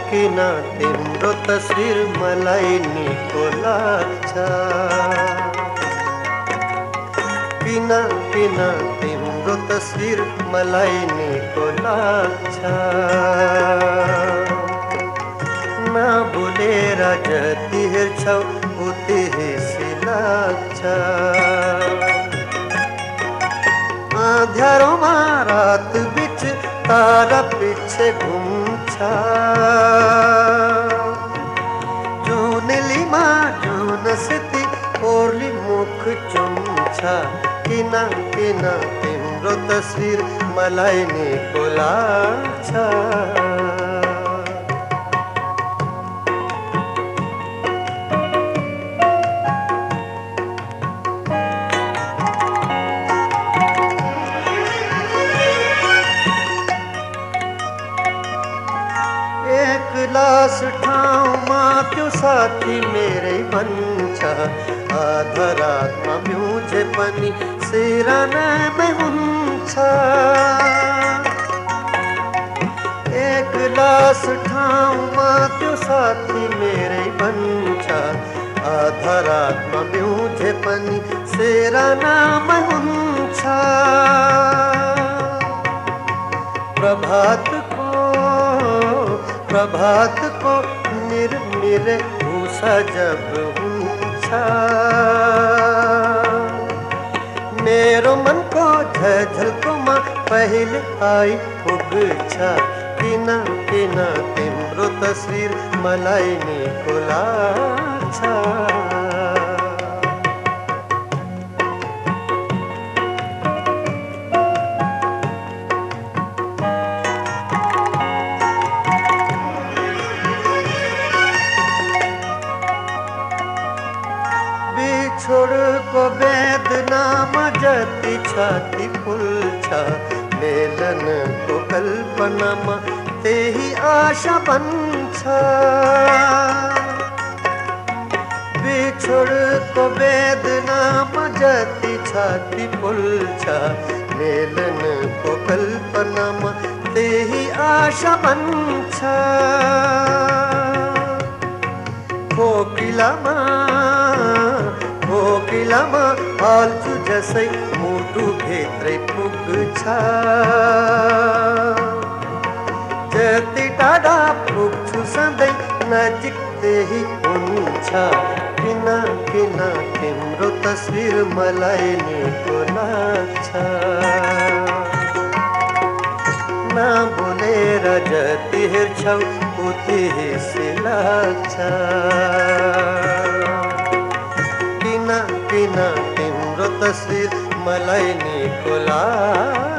किन तिम्रो तस्बिर मलाई निको लाग्छ। किन किन तिम्रो तस्बिर मलाई निको लाग्छ। नभुलेर जति हेर्छौ उति हिसी लाग्छ। अँध्यारोमा रात बिच तारा पिछे घुम्छ। जुनेलीमा जुनसिती ओर्ली मुख चुम्छ। किन किन तिम्रो तस्बिर मलाई निको लाग्छ। लास ठाउँमा त्यो साथी मेरै भन्छ। आधा रातमा बिउझे पनि सिरानामै हुन्छ। एक लास ठाउँमा त्यो साथी मेरै भन्छ। आधा रातमा बिउझे पनि सिरानामै हुन्छ। प्रभात को निर्मिर भूषा जब हुन्छ। मेरो मनको झझल्कोमा पहिले आई पुग्छ। किन किन तिम्रो तस्बिर मलाई निको लाग्छ। छोडको वेदनामा जति छाती फुल्छ। मेलनको कल्पनामा त्यही आशा बन्छ। बिछोडको वेदनामा जति छाती फुल्छ। मेलनको कल्पनामा त्यही आशा बन्छ। कोकिलामा हाल्छु जसै मुटु भित्रै पुग्छ। जति टाढा पुग्छु सधैँ नजिक त्यही हुन्छ। किन किन तिम्रो तस्बिर मलाई निको लाग्छ। नभुलेर जति हेर्छौ उति हिसी लाग्छ। किन तिम्रो तस्बिर मलाई निको लाग्छ।